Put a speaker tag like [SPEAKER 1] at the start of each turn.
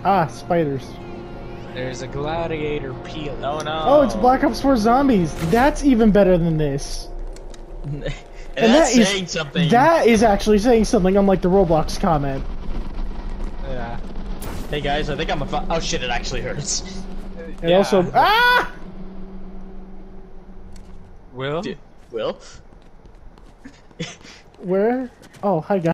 [SPEAKER 1] Ah, spiders.
[SPEAKER 2] There's a gladiator peel. Oh no.
[SPEAKER 1] Oh, it's Black Ops 4 Zombies. That's even better than this.
[SPEAKER 2] and
[SPEAKER 1] that
[SPEAKER 2] that's
[SPEAKER 1] is
[SPEAKER 2] saying something.
[SPEAKER 1] That is actually saying something, unlike the Roblox comment.
[SPEAKER 2] Yeah. Hey guys, I think I'm a. Oh shit! It actually hurts.
[SPEAKER 1] And also, ah!
[SPEAKER 2] Will?
[SPEAKER 3] Will?
[SPEAKER 1] Where? Oh, hi guys.